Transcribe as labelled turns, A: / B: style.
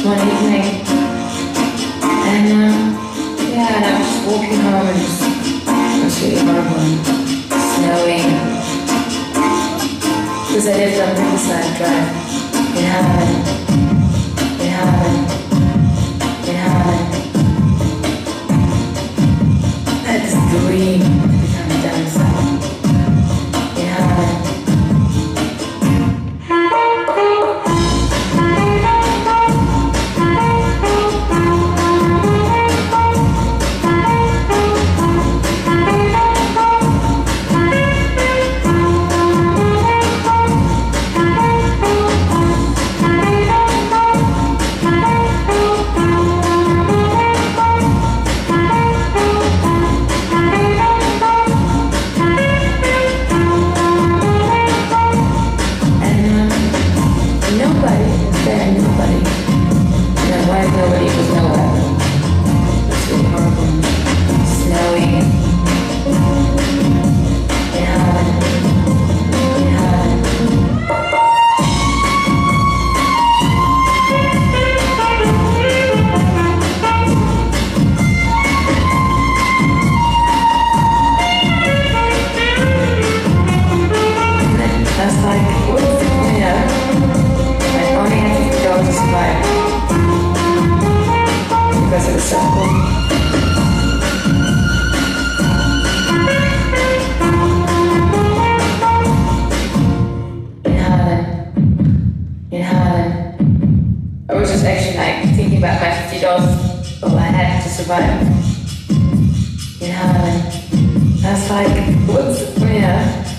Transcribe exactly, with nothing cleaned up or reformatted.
A: one evening, and um, yeah, and I was just walking home, and just, it was really horrible, and snowing, because I lived on Riverside Drive in Harlem, in Harlem, in Harlem. I had this dream to become a dancer in Harlem. Nobody was nowhere. It's really horrible. Snowing. Yeah. Yeah. That's like, what's the point of? I only have to go to survive. Because it was so cool. In Harlem, in Harlem, I was just actually like thinking about my fifty dollars all I had to survive. In Harlem, I was like, what's, yeah.